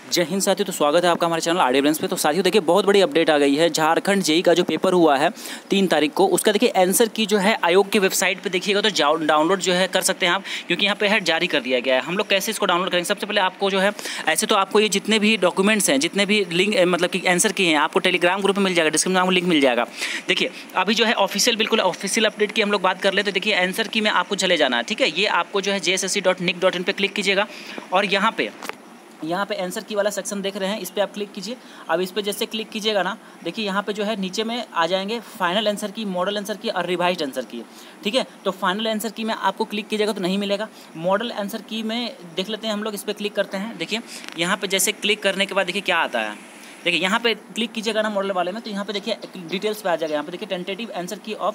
जय हिंद साथियों, तो स्वागत है आपका हमारे चैनल आरडी ब्रेन्स पे। तो साथियों देखिए, बहुत बड़ी अपडेट आ गई है। झारखंड जेईई का जो पेपर हुआ है 3 तारीख को, उसका देखिए आंसर की जो है आयोग की वेबसाइट पे देखिएगा तो डाउनलोड जो है कर सकते हैं आप, क्योंकि यहाँ पे है जारी कर दिया गया है। हम लोग कैसे इसको डाउनलोड करेंगे? सबसे पहले आपको जो है ऐसे तो आपको ये जितने भी डॉक्यूमेंट्स हैं, जितने भी लिंक मतलब कि आंसर किए हैं, आपको टेलीग्राम ग्रुप में मिल जाएगा, डिस्क्रिप्शन में आपको लिंक मिल जाएगा। देखिए अभी जो है ऑफिशियल, बिल्कुल ऑफिशियल अपडेट की हम लोग बात कर ले तो देखिए आंसर की में आपको चले जाना है, ठीक है। ये आपको जो है jssc.nic.in पे क्लिक कीजिएगा और यहाँ पे आंसर की वाला सेक्शन देख रहे हैं, इस पर आप क्लिक कीजिए। अब इस पर जैसे क्लिक कीजिएगा ना, देखिए यहाँ पे जो है नीचे में आ जाएंगे final answer key, model answer key और रिवाइज्ड आंसर की, ठीक है। तो फाइनल आंसर की में आपको क्लिक कीजिएगा तो नहीं मिलेगा। मॉडल आंसर की में देख लेते हैं हम लोग, इस पर क्लिक करते हैं। देखिए यहाँ पर जैसे क्लिक करने के बाद देखिए क्या आता है। देखिए यहाँ पे क्लिक कीजिएगा ना मॉडल वाले में, तो यहाँ पे देखिए डिटेल्स पे आ जाएगा। यहाँ पे देखिए tentative answer key of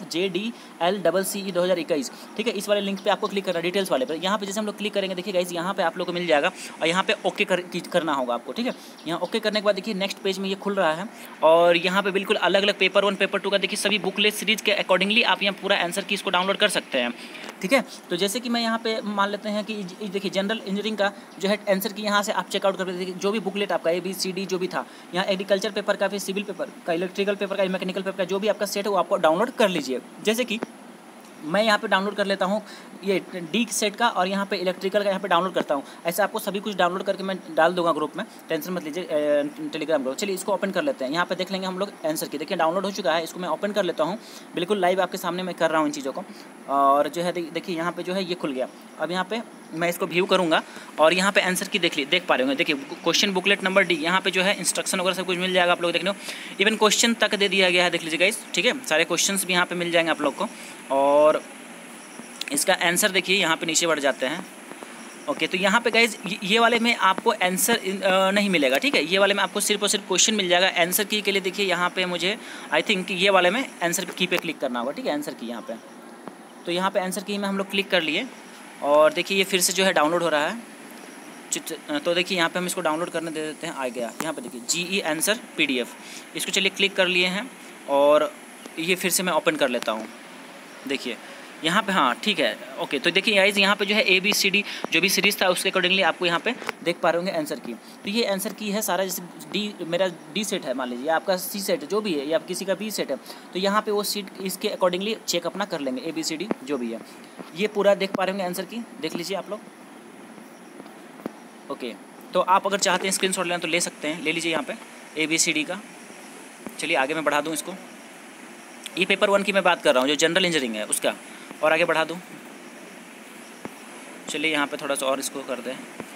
JDLCCE 2021, ठीक है। इस वाले लिंक पे आपको क्लिक करना है, डिटेल्स वाले पे। यहाँ पे जैसे हम लोग क्लिक करेंगे, देखिए गाइस यहाँ पे आप लोग को मिल जाएगा और यहाँ पे ओके करना होगा आपको, ठीक है। यहाँ ओके करने के बाद देखिए नेक्स्ट पेज में ये खुल रहा है और यहाँ पे बिल्कुल अलग अलग पेपर 1 पेपर 2 का देखिए सभी बुकलेट सीरीज के अकॉर्डिंगली आप यहाँ पूरा आंसर की इसको डाउनलोड कर सकते हैं, ठीक है। तो जैसे कि मैं यहाँ पे मान लेते हैं कि देखिए जनरल इंजीनियरिंग का जो है आंसर की यहाँ से आप चेकआउट करके देखिए, जो भी बुकलेट आपका ABCD जो भी था, यहाँ एग्रीकल्चर पेपर का, फिर सिविल पेपर का, इलेक्ट्रिकल पेपर का, मैकेनिकल पेपर का, जो भी आपका सेट है वो आपको डाउनलोड कर लीजिए। जैसे कि मैं यहाँ पे डाउनलोड कर लेता हूँ ये D सेट का और यहाँ पे इलेक्ट्रिकल का यहाँ पे डाउनलोड करता हूँ। ऐसे आपको सभी कुछ डाउनलोड करके मैं डाल दूंगा ग्रुप में, टेंशन मत लीजिए, टेलीग्राम ग्रुप। चलिए इसको ओपन कर लेते हैं। यहाँ पे देख लेंगे हम लोग आंसर की, देखिए डाउनलोड हो चुका है। इसको मैं ओपन कर लेता हूँ, बिल्कुल लाइव आपके सामने मैं कर रहा हूँ इन चीज़ों को। और जो है देखिए यहाँ पे जो है ये खुल गया। अब यहाँ पे मैं इसको व्यू करूँगा और यहाँ पे आंसर की देख पा रहे होंगे। देखिए क्वेश्चन बुकलेट नंबर D, यहाँ पे जो है इंस्ट्रक्शन वगैरह सब कुछ मिल जाएगा आप लोग देखने को। इवन क्वेश्चन तक दे दिया गया है, देख लीजिए गाइस, ठीक है। सारे क्वेश्चंस भी यहाँ पे मिल जाएंगे आप लोग को। और इसका आंसर देखिए यहाँ पे नीचे बढ़ जाते हैं। ओके, तो यहाँ पे गाइज ये वाले में आपको आंसर नहीं मिलेगा, ठीक है। ये वाले में आपको सिर्फ और सिर्फ क्वेश्चन मिल जाएगा। आंसर की के लिए देखिए यहाँ पे मुझे आई थिंक ये वाले में आंसर की पे क्लिक करना होगा, ठीक है। आंसर की यहाँ पे, तो यहाँ पे आंसर की में हम लोग क्लिक कर लिए और देखिए ये फिर से जो है डाउनलोड हो रहा है। तो देखिए यहाँ पे हम इसको डाउनलोड करने दे देते हैं। आ गया यहाँ पे देखिए GE आंसर PDF, इसको चलिए क्लिक कर लिए हैं और ये फिर से मैं ओपन कर लेता हूँ। देखिए यहाँ पे, हाँ ठीक है, ओके। तो देखिए गाइस यहाँ पे जो है ABCD जो भी सीरीज़ था उसके अकॉर्डिंगली आपको यहाँ पे देख पा रहे होंगे आंसर की। तो ये आंसर की है सारा, जैसे मेरा D सेट है मान लीजिए, आपका C सेट जो भी है या किसी का B सेट है, तो यहाँ पे वो सीट इसके अकॉर्डिंगली चेक अपना कर लेंगे, ABCD जो भी है। ये पूरा देख पा रहे होंगे आंसर की, देख लीजिए आप लोग। ओके, तो आप अगर चाहते हैं स्क्रीनशॉट लेना तो ले सकते हैं, ले लीजिए यहाँ पे ABCD का। चलिए आगे मैं बढ़ा दूँ इसको। ये पेपर 1 की मैं बात कर रहा हूँ, जो जनरल इंजीनियरिंग है उसका, और आगे बढ़ा दूँ। चलिए यहाँ पे थोड़ा सा और इसको कर दें।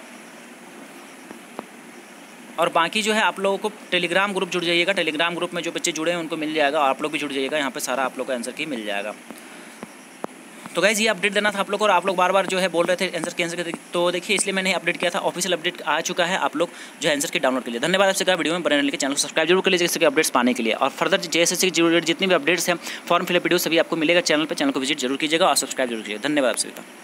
और बाकी जो है आप लोगों को टेलीग्राम ग्रुप जुड़ जाइएगा, टेलीग्राम ग्रुप में जो बच्चे जुड़े हैं उनको मिल जाएगा और आप लोग भी जुड़ जाइएगा, यहाँ पे सारा आप लोग का आंसर की मिल जाएगा। तो गाइस ये अपडेट देना था आप लोग को, और आप लोग बार बार जो है बोल रहे थे आंसर के, तो देखिए इसलिए मैंने अपडेट किया था। ऑफिशियल अपडेट आ चुका है, आप लोग जो है आंसर के डाउनलोड के लिए। धन्यवाद आपसे, कहा वीडियो में बने रहने के चैनल को सब्सक्राइब जरूर कर लीजिए इसके अपडेट्स पाने के लिए। और फर्दर JSSC के रिलेटेड जितनी भी अपडेट्स हैं, फॉर्म फिलअप वीडियो सभी आपको मिलेगा चैनल पर। चैनल को विजिट जरूर कीजिएगा और सब्सक्राइब जरूर कीजिएगा। धन्यवाद आपसे।